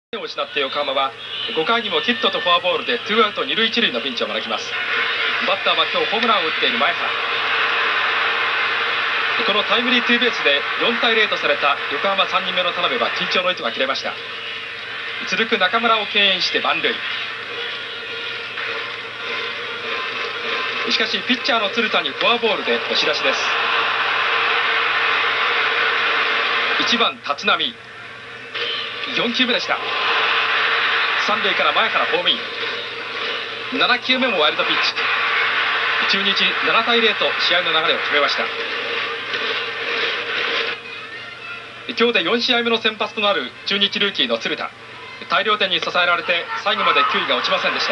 を失って横浜は5回にもヒットとフォアボールでツーアウト2塁1塁のピンチを招きます。バッターは今日ホームランを打っている前原。このタイムリーツーベースで4対0とされた横浜3人目の田辺は緊張の糸が切れました。続く中村を敬遠して満塁。しかしピッチャーの鶴田にフォアボールで押し出しです。1番立浪、4球目でした。三塁から前からホームイン。7球目もワイルドピッチ。中日7対0と試合の流れを決めました。今日で4試合目の先発となる中日ルーキーの鶴田、大量点に支えられて最後まで球威が落ちませんでした。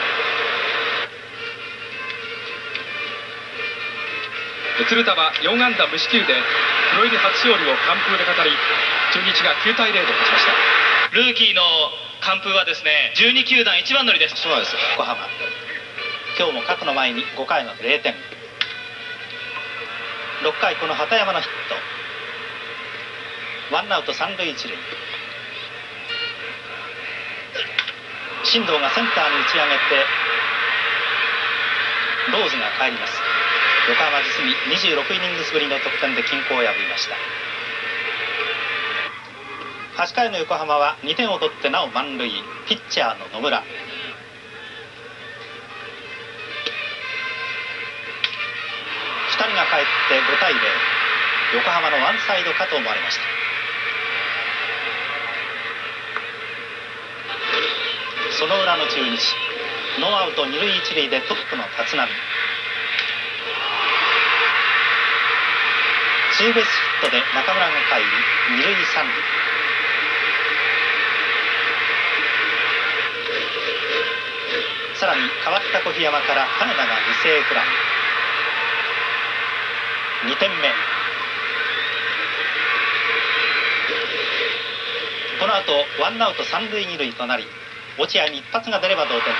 鶴田は4安打無四球でプロ入り初勝利を完封で飾り、中日が9対0で勝ちました。 ルーキーの完封はですね、12球団一番乗りです。 そうです。横浜今日も各の前に5回の0点。6回この畑山のヒット、ワンアウト三塁一塁。進藤がセンターに打ち上げてローズが帰ります。横浜実に26イニングスぶりの得点で均衡を破りました。8回の横浜は2点を取ってなお満塁。ピッチャーの野村、2人が帰って5対0。横浜のワンサイドかと思われました。その裏の中日、ノーアウト2塁1塁でトップの立浪、ツーベースヒットで中村が帰り2塁3塁。さらに代わった小檜山から金田が犠牲フライ。2点目。この後ワンアウト三塁二塁となり、落合に一発が出れば同点です。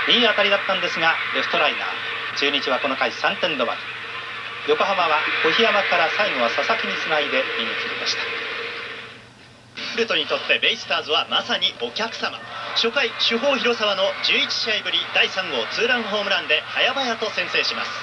いい当たりだったんですがレフトライナー。中日はこの回3点止まり。横浜は小檜山から最後は佐々木につないで逃げ切りました。 ヤクルトにとってベイスターズはまさにお客様。初回主砲広沢の11試合ぶり第3号ツーランホームランで早々と先制します。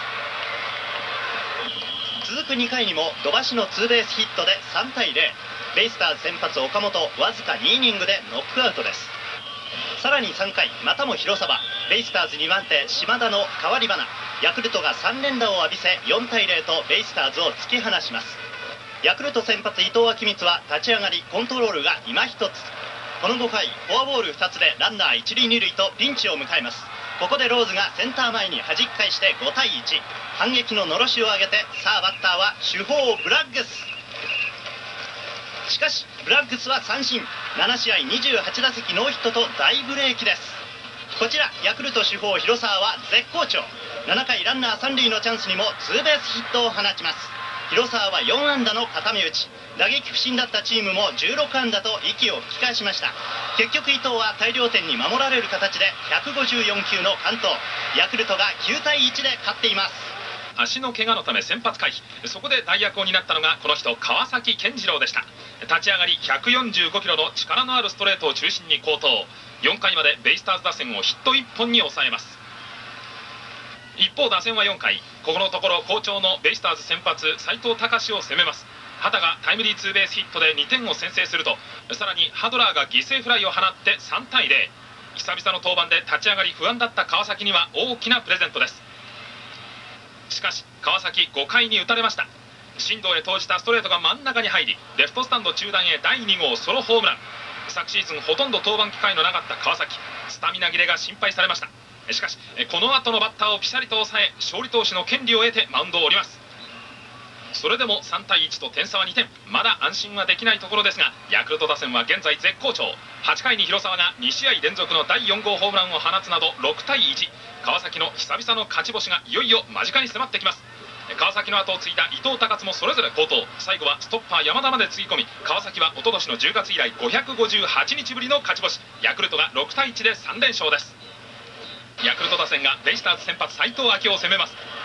続く2回にも土橋のツーベースヒットで3対0。ベイスターズ先発岡本わずか2イニングでノックアウトです。さらに3回またも広沢。ベイスターズ2番手島田の代わり花。ヤクルトが3連打を浴びせ4対0とベイスターズを突き放します。ヤクルト先発伊藤昭光は立ち上がりコントロールが今一つ。この5回フォアボール2つでランナー1塁2塁とピンチを迎えます。ここでローズがセンター前に弾き返して5対1。反撃ののろしを上げて、さあバッターは主砲ブラッグス。しかしブラッグスは三振。7試合28打席ノーヒットと大ブレーキです。こちらヤクルト主砲広沢は絶好調。7回ランナー3塁のチャンスにもツーベースヒットを放ちます。広沢は4安打の固め打ち。打撃不振だったチームも16安打と息を吹き返しました。結局伊藤は大量点に守られる形で154球の完投。ヤクルトが9対1で勝っています。 足の怪我のため先発回避。そこで代役を担ったのがこの人、川崎健次郎でした。立ち上がり145キロの力のあるストレートを中心に好投。4回までベイスターズ打線をヒット1本に抑えます。一方打線は4回、ここのところ好調のベイスターズ先発斉藤隆を攻めます。畑がタイムリーツーベースヒットで2点を先制すると、さらにハドラーが犠牲フライを放って3対0。久々の登板で立ち上がり不安だった川崎には大きなプレゼントです。しかし川崎5回に打たれました。進藤へ投じたストレートが真ん中に入り、レフトスタンド中段へ第2号ソロホームラン。昨シーズンほとんど登板機会のなかった川崎、スタミナ切れが心配されました。しかしこの後のバッターをピシャリと抑え、勝利投手の権利を得てマウンドを降ります。それでも3対1と点差は2点。まだ安心はできないところですが、ヤクルト打線は現在絶好調。8回に広沢が2試合連続の第4号ホームランを放つなど6対1。川崎の久々の勝ち星がいよいよ間近に迫ってきます。川崎の後を継いだ伊藤隆津もそれぞれ好投。最後はストッパー山田までつぎ込み、川崎は一昨年の10月以来558日ぶりの勝ち星。ヤクルトが6対1で3連勝です。ヤクルト打線がベイスターズ先発斉藤明を攻めます。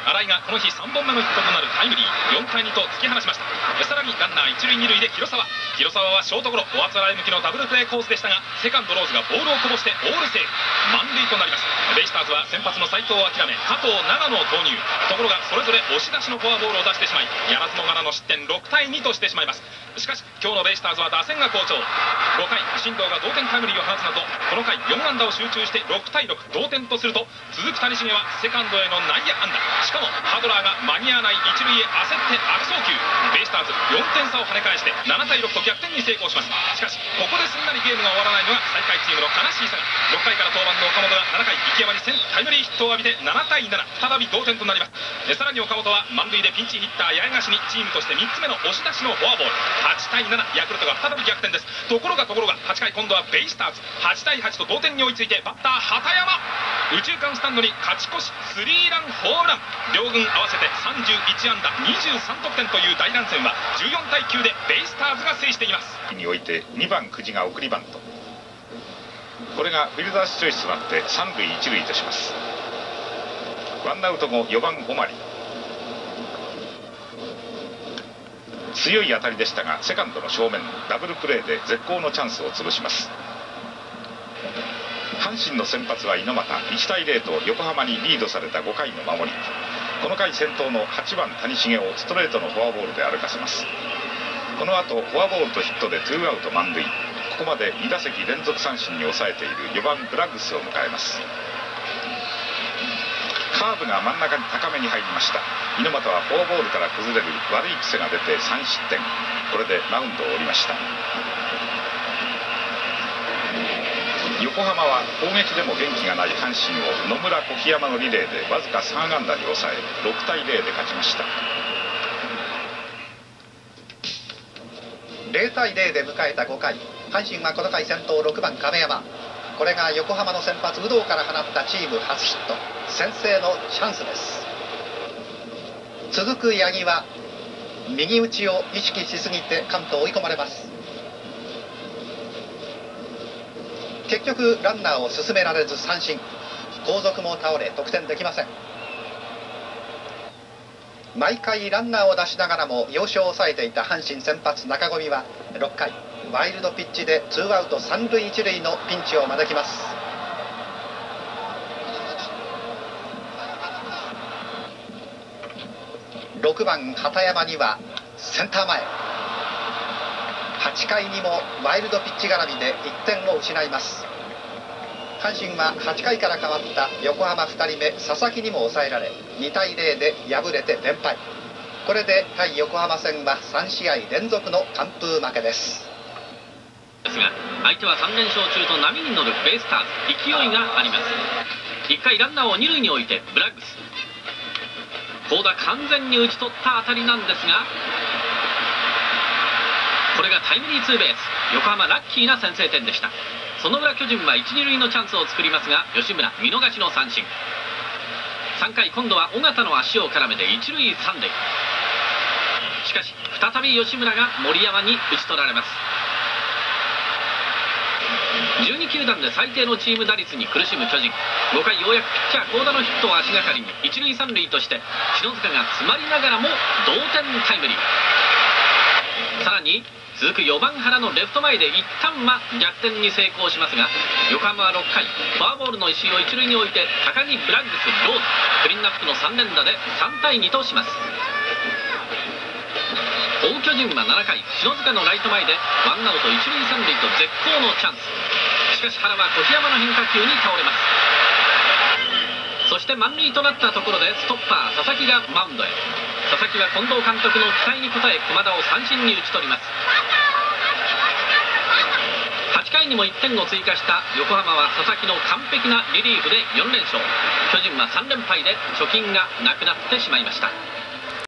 新井がこの日3本目のヒットとなるタイムリー、4対2と突き放しました。さらにランナー1塁2塁で広沢はショートゴロ、おあつらい向きのダブルプレーコースでしたが、セカンドローズがボールをこぼしてオールセーフ、満塁となります。ベイスターズは先発の斉藤を諦め加藤長野を投入。ところがそれぞれ押し出しのフォアボールを出してしまい、やらずもがらの失点6対2としてしまいます。しかし今日のベイスターズは打線が好調。5回進藤が同点タイムリーを放つなど、この回4安打を集中して6対6同点とすると、続く谷繁はセカンドへの内野安打、しかもハドラーが間に合わない一塁へ焦って悪送球。ベイスターズ4点差を跳ね返して7対6と逆転に成功します。しかしここですんなりゲームが終わらないのが最下位チームの悲しい差が。6回から登板の岡本が7回池山にタイムリーヒットを浴びて7対7、再び同点となります。さらに岡本は満塁でピンチヒッター八重樫にチームとして3つ目の押し出しのフォアボール。8対7、ヤクルトが再び逆転です。ところが8回今度はベイスターズ8対8と同点に追いついて、バッター畑山右中間スタンドに勝ち越しスリーランホームラン。両軍合わせて31安打23得点という大乱戦は14対9でベイスターズが制しています。 において2番久慈が送りバント、これがフィルダースチョイスとなって3塁1塁とします。ワンアウト後4番オマリ、強い当たりでしたがセカンドの正面ダブルプレーで絶好のチャンスを潰します。阪神の先発は猪俣、1対0と横浜にリードされた5回の守り、この回先頭の8番谷繁をストレートのフォアボールで歩かせます。この後フォアボールとヒットで2アウト満塁、ここまで2打席連続三振に抑えている4番ブラッグスを迎えます。カーブが真ん中に高めに入りました。猪俣はフォアボールから崩れる悪い癖が出て3失点、これでマウンドを降りました。横浜は攻撃でも元気がない阪神を野村小檜山のリレーでわずか3安打に抑え6対0で勝ちました。 0対0で迎えた5回、阪神はこの回先頭6番亀山、これが横浜の先発有働から放ったチーム初ヒット、先制のチャンスです。続く八木は右打ちを意識しすぎてカウントを追い込まれます。結局ランナーを進められず三振、後続も倒れ得点できません。毎回ランナーを出しながらも要所を抑えていた阪神先発中込は6回ワイルドピッチで2アウト3塁1塁のピンチを招きます。6番畑山にはセンター前、8回にもワイルドピッチ絡みで1点を失います。阪神は8回から変わった横浜2人目佐々木にも抑えられ2対0で敗れて連敗。これで対横浜戦は3試合連続の完封負けです。 ですが相手は3連勝中と波に乗るベイスターズ、勢いがあります。1回ランナーを2塁に置いてブラッグス、高田完全に打ち取った当たりなんですが、これがタイムリーツーベース、横浜ラッキーな先制点でした。その裏巨人は1、2塁のチャンスを作りますが吉村見逃しの三振。3回今度は尾形の足を絡めて1塁3塁、しかし再び吉村が森山に打ち取られます。12球団で最低のチーム打率に苦しむ巨人、5回ようやくピッチャー高田のヒットを足がかりに1塁3塁として篠塚が詰まりながらも同点タイムリー。さらに続く4番原のレフト前で一旦は逆転に成功しますが、横浜は6回フォアボールの石井を1塁に置いて高木、ブラッグス、ローズ、クリーンナップの3連打で3対2とします。追う巨人は7回篠塚のライト前でワンアウト1塁3塁と絶好のチャンス。しかし原は小檜山の変化球に倒れます。そして満塁となったところでストッパー佐々木がマウンドへ。佐々木は近藤監督の期待に応え駒田を三振に打ち取ります。8回にも1点を追加した横浜は佐々木の完璧なリリーフで4連勝。巨人は3連敗で貯金がなくなってしまいました。